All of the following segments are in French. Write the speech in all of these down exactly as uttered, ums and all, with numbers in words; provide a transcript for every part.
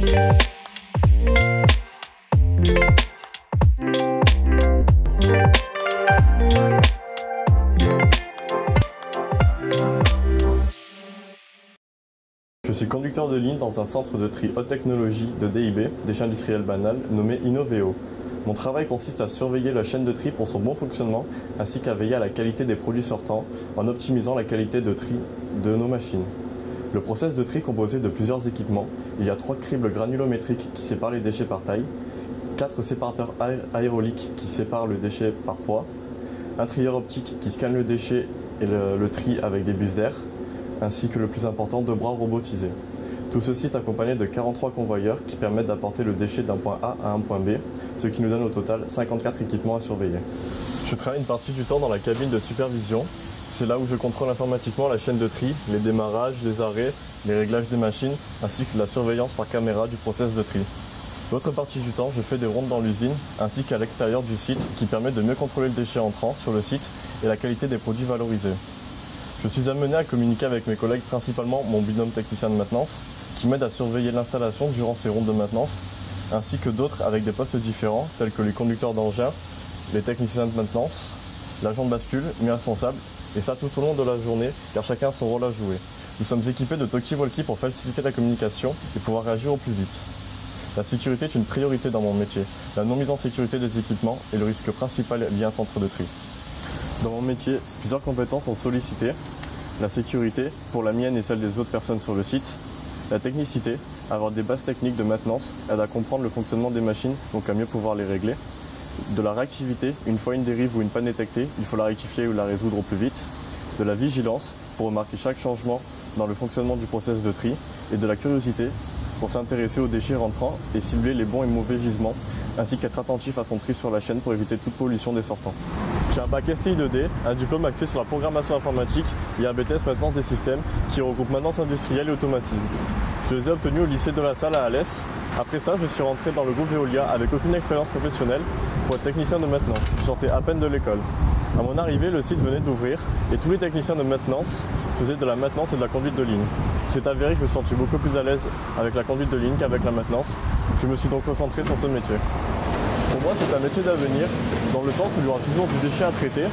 Je suis conducteur de ligne dans un centre de tri haute technologie de D I B, déchets industriels banals, nommé Innoveo. Mon travail consiste à surveiller la chaîne de tri pour son bon fonctionnement, ainsi qu'à veiller à la qualité des produits sortants, en optimisant la qualité de tri de nos machines. Le process de tri est composé de plusieurs équipements. Il y a trois cribles granulométriques qui séparent les déchets par taille, quatre séparateurs aé aéroliques qui séparent le déchet par poids, un trieur optique qui scanne le déchet et le, le tri avec des bus d'air, ainsi que le plus important, deux bras robotisés. Tout ceci est accompagné de quarante-trois convoyeurs qui permettent d'apporter le déchet d'un point A à un point B, ce qui nous donne au total cinquante-quatre équipements à surveiller. Je travaille une partie du temps dans la cabine de supervision. C'est là où je contrôle informatiquement la chaîne de tri, les démarrages, les arrêts, les réglages des machines, ainsi que la surveillance par caméra du process de tri. L'autre partie du temps, je fais des rondes dans l'usine, ainsi qu'à l'extérieur du site, qui permet de mieux contrôler le déchet entrant sur le site et la qualité des produits valorisés. Je suis amené à communiquer avec mes collègues, principalement mon binôme technicien de maintenance, qui m'aide à surveiller l'installation durant ces rondes de maintenance, ainsi que d'autres avec des postes différents, tels que les conducteurs d'engins, les techniciens de maintenance, l'agent de bascule, mes responsables, et ça tout au long de la journée, car chacun a son rôle à jouer. Nous sommes équipés de talkie-walkie pour faciliter la communication et pouvoir réagir au plus vite. La sécurité est une priorité dans mon métier. La non mise en sécurité des équipements est le risque principal lié à un centre de tri. Dans mon métier, plusieurs compétences sont sollicitées. La sécurité, pour la mienne et celle des autres personnes sur le site. La technicité, avoir des bases techniques de maintenance, aide à comprendre le fonctionnement des machines, donc à mieux pouvoir les régler. De la réactivité, une fois une dérive ou une panne détectée, il faut la rectifier ou la résoudre au plus vite. De la vigilance, pour remarquer chaque changement dans le fonctionnement du process de tri. Et de la curiosité, pour s'intéresser aux déchets rentrants et cibler les bons et mauvais gisements, ainsi qu'être attentif à son tri sur la chaîne pour éviter toute pollution des sortants. J'ai un bac S T I deux D, un diplôme axé sur la programmation informatique et un B T S maintenance des systèmes qui regroupe maintenance industrielle et automatisme. Je les ai obtenus au lycée de la Salle à Alès. Après ça, je suis rentré dans le groupe Veolia avec aucune expérience professionnelle pour être technicien de maintenance. Je sortais à peine de l'école. À mon arrivée, le site venait d'ouvrir et tous les techniciens de maintenance faisaient de la maintenance et de la conduite de ligne. C'est avéré que je me suis senti beaucoup plus à l'aise avec la conduite de ligne qu'avec la maintenance. Je me suis donc concentré sur ce métier. Pour moi, c'est un métier d'avenir, dans le sens où il y aura toujours du déchet à traiter.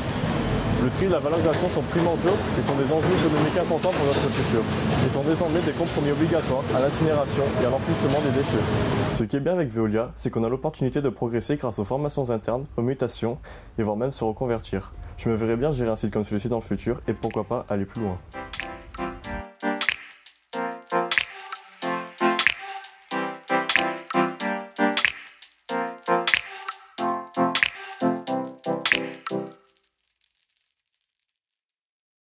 Le tri et la valorisation sont primordiaux et sont des enjeux économiques importants pour notre futur. Ils sont désormais des compromis obligatoires à l'incinération et à l'enfouissement des déchets. Ce qui est bien avec Veolia, c'est qu'on a l'opportunité de progresser grâce aux formations internes, aux mutations et voire même se reconvertir. Je me verrais bien gérer un site comme celui-ci dans le futur et pourquoi pas aller plus loin.